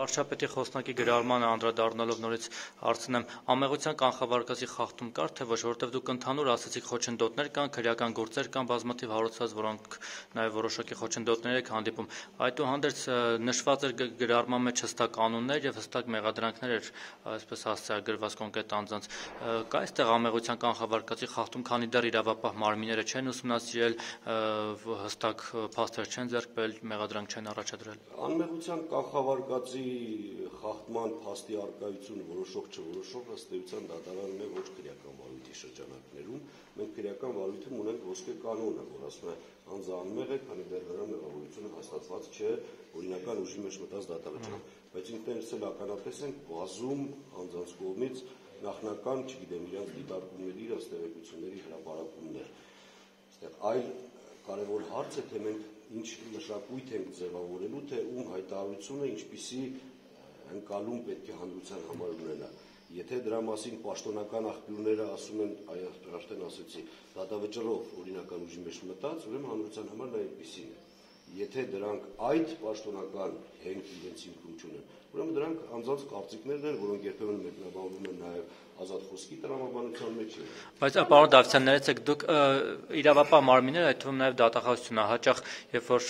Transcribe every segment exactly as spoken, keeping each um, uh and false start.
Վարչապետի խոսնակի գրառմանը անդրադառնալով նորից հարցնեմ, ամեղության կանխավարկածի խախտում կար, թե ոչ, որովհետև դուք ընդհանուր ասացիք խոչընդոտներ կան, քրեական գործեր կան բազմաթիվ հարուցած, որոնք նաև որոշակի խոչընդոտներ եք հանդիպում։ Այդուհանդերձ նշված էր գրառման մեջ հստակ կանոններ եւ հստակ մեղադրանքներ էր, այսպես հասցեագրված կոնկրետ անձանց։ Կա այստեղ ամեղության կանխավարկածի խախտում, քանի դեռ իրավապահ մարմինները չեն ուսումնասիրել, հստակ փաստեր չեն ձեռք բերել, մեղադրանք չեն առաջադրել։ Անմեղության կանխավարկածի խախտման փաստի առկայությունը որոշող չորոշող ըստ էության դատարանն է ոչ քրեական վարույթի շրջանակներում։ Մենք քրեական վարույթում ունենք ոսկե կանոնը, որ ասում է անձը անմեղ է, քանի դեռ նրա մեղավորությունը հաստատված չէ օրինական ուժի մեջ մտած դատավճռով։ Բայց ինքներս էլ ականատես ենք բազում անձանց կողմից նախնական, չգիտեմ, իրենց դիտարկումների, իրենց տեղեկությունների հրապարակումներ։ Այստեղ այլ կարևոր հարց է, թե մենք ինչ մշակույթ ենք ձևավորելու, թե ում հայտարարությունը ինչպիսի ընկալում պետք է հանրության համար ունենա։ Եթե դրա մասին պաշտոնական աղբյուրները ասում են, արդեն ասեցի, դատավճռով օրինական ուժի մեջ մտած, ուրեմն հանրության համար նա այդպիսին է։ Եթե դրանք այդ պաշտոնական հենք իրենց հիմքում չունեն, ուրեմն դրանք անձանց կարծիքներն են, որոնք երբեմն մեկնաբանվում են նաև ազատ խոսքի տրամաբանության մեջ։ Բայց պարոն Դավթյան, ներեցեք, դուք իրավապահ մարմիններ, այդ թվում նաև դատախազությունը հաճախ, երբ որ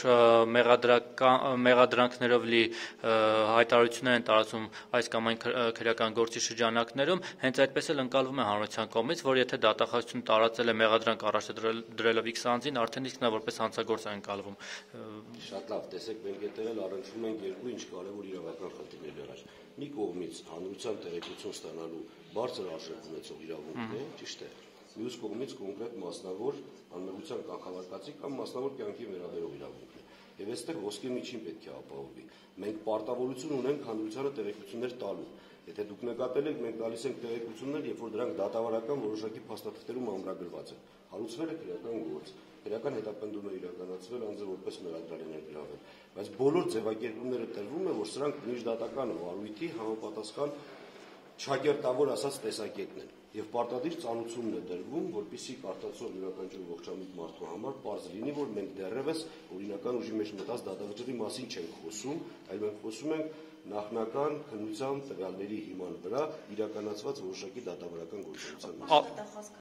մեղադրանքներով լի հայտարարություններ են տարածում այս կամ այն քրեական գործի շրջանակներում, հենց այդպես էլ ընկալվում է հանրության կողմից, որ եթե դատախազությունը տարածել է մեղադրանք առաջադրելով X անձին, արդեն իսկ նա որպես հանցագործ է ընկալվում։ Շատ լավ, տեսեք, մենք այդտեղ էլ առնչվում ենք երկու ինչ կարևոր իրավական խնդիրների առաջ։ Մի կողմից հանրության տեղեկություն ստանալու բարձր արժեք ունեցող իրավունքն է, ճիշտ է։ Մյուս կողմից կոնկրետ մասնավոր անմեղության կանխավարկածի կամ մասնավոր կյանքի վերաբերող իրավունքն է։ Եվ այստեղ ոսկե միջին պետք է ապահովվի։ Մենք պարտավորություն ունենք հանրությանը տեղեկություններ տալու։ Եթե դուք նկատել եք, մենք տալիս ենք տեղեկություններ, երբ որ դրանք դատավարական որոշակի փաստաթղթերում ամրագրված են։ Հարուցվել է քրեական գործ, քրեական հետապնդում է իրականացվել, անձը որպես մեղադրյալ է ներգրավել։ Բայց բոլոր ձևակերպումները տրվում է, որ սրանք միջդատական վարույթի համապատասխան չակերտավոր ասած տեսակետն են։ Եվ պարտադիր ծանուցումն է դրվում, որպեսզի կարդացող յուրաքանչյուր ողջամիտ մարդու համար պարզ լինի, որ մենք դեռևս օրինական ուժի մեջ մտած դատավճռի մասին չենք խոսում, այլ մենք խոսում ենք նախնական քննության տվյալների հիման վրա իրականացված որոշակի դատավարական գործողության մասին։